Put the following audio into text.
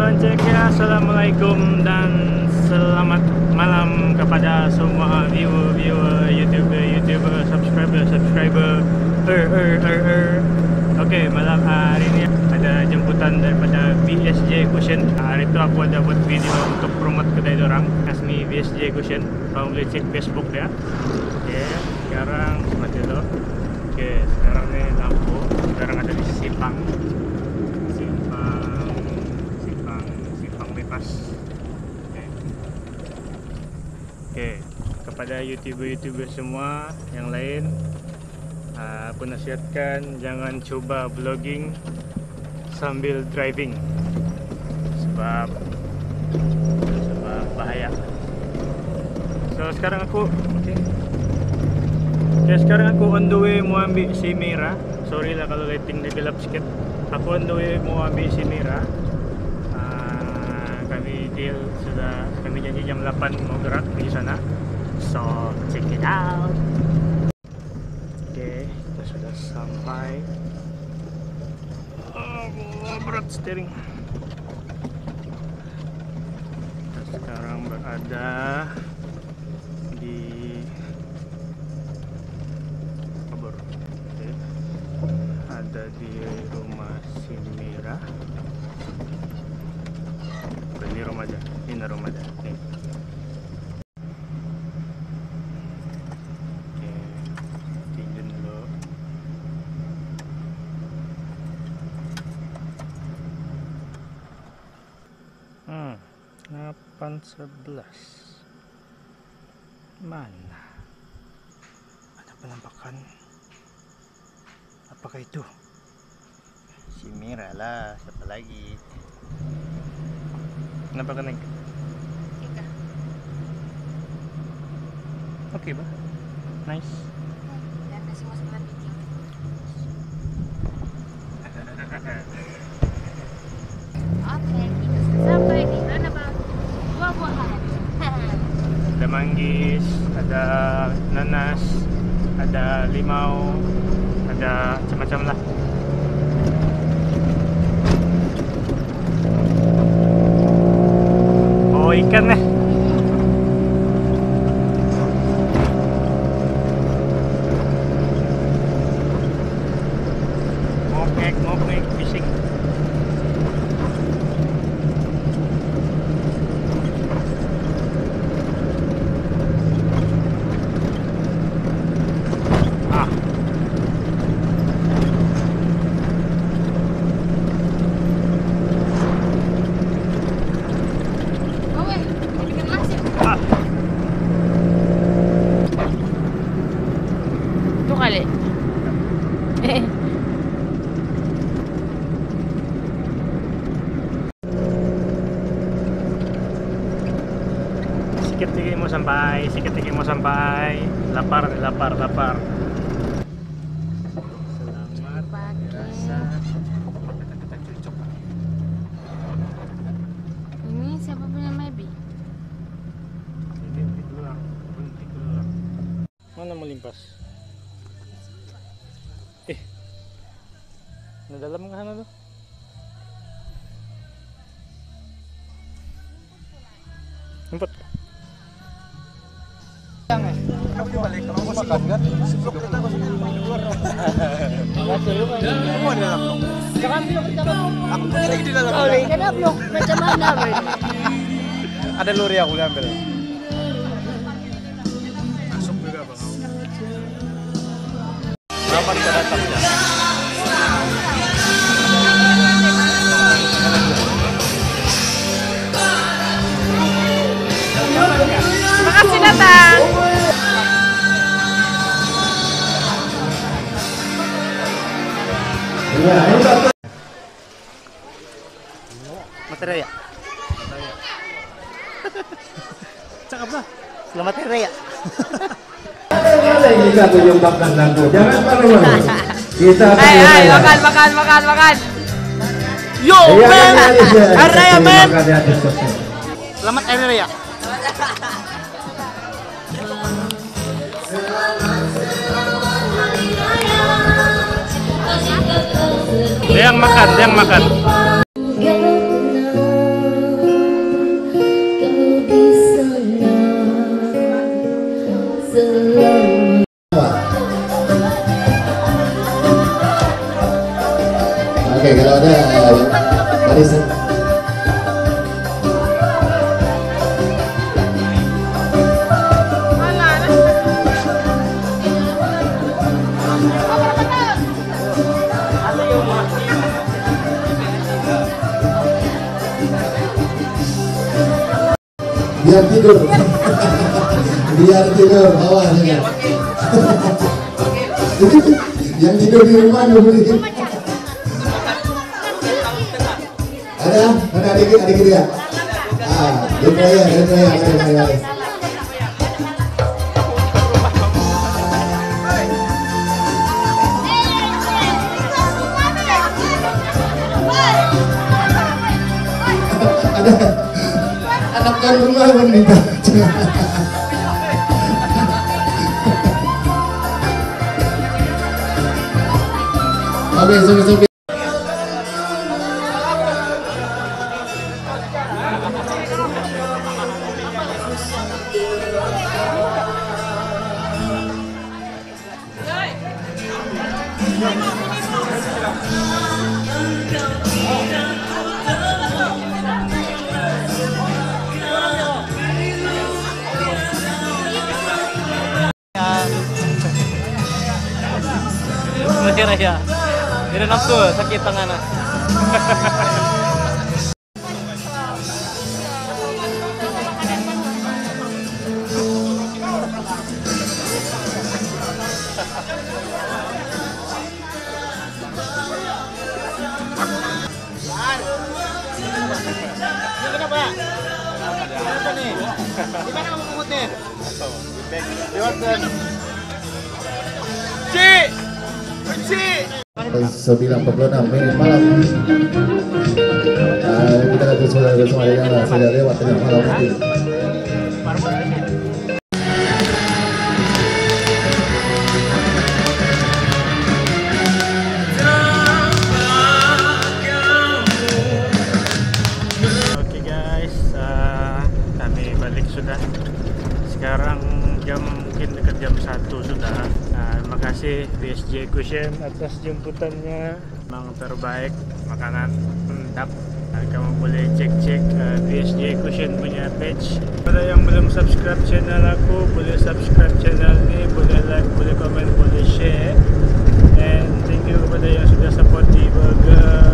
Soundcheck ya, assalamualaikum dan selamat malam kepada semua viewer YouTuber, subscriber. Oke, malam hari ini ada jemputan daripada BSJ Cushion. Hari itu aku ada buat video untuk promote kedai dorang, Kasmi BSJ Cushion. Kau boleh cek Facebook dia. Oke, sekarang mati dulu. Oke, sekarang nih lampu. Sekarang ada di Simpang Bypass. Oke, kepada YouTuber semua yang lain, aku nasihatkan jangan coba vlogging sambil driving, sebab bahaya. So sekarang aku sekarang aku on the way mau ambil si Mira. Sorry lah kalau lighting dia gelap sedikit. Aku on the way mau ambil si Mira. Kami janji jam 8 mau gerak di sana. So check it out. Oke, kita sudah sampai. Berat steering. Kita sekarang berada di Kabur. Oke. Ada di rumah si Mira. Ini rumah aja. Ini rumah aja. Nih. Oke, tinggalin dulu. Hmm, 8.11. Mana? Ada penampakan? Apakah itu? Si Mira lah, siapa lagi? Kenapa ka naik? Ika. Oke ba? Nice. Dan masih masuk dalam video. Oke, kita sudah sampai di Runabout Buah-buahan. Ada manggis, ada nanas, ada limau, ada macam-macam lah. Oh, ikan nih. Ngopek fishing. Itu kali. Sikit lagi mau sampai. Lapar. Selamat berasa. Kita cocok. Ini siapa punya Maybe? Berhenti keluar. Mana melimpas? Di dalam nggak sana tuh? Empat. Kamu balik, kamu mau makan kan? Sebelum kita masuk keluar dong. Kamu ada dalam dong. Jangan belum. Aku punya lagi di dalam. Kenapa belum? Macam mana ini? Ada lori aku ambil. Masuk juga bang. Berapa kita datang ya? Makasih datang. Materi ya? Cakep lah. Selamat hari raya. Kita menyumbangkan lagu. Jangan malu-malu. Kita Makan. Yo, men. Hari raya, men. Selamat hari raya. Dia yang makan. kalau ada barisan. Biar tidur. Biar tidur bawahnya. Yang tidur di rumah dulu. Ada adik dia. Mari. Ada anak tuan rumah wanita. Oke, sobi. Masih ya. Tidak nafsu, sakit tangan. Kenapa? Kenapa nih? Gimana kamu pengutnya? Lewatkan. Ci! 9.46 menit malam. Kita akan sudah lewat tengah malam nanti. Oke guys, kami balik sudah. Sekarang mungkin dekat jam 1 sudah. Terima kasih BSJ Cushion atas jemputannya, memang terbaik, makanan mantap. Kamu boleh cek BSJ Cushion punya page. Pada yang belum subscribe channel aku, boleh subscribe channel ini, boleh like, boleh komen, boleh share. And thank you kepada yang sudah support di burger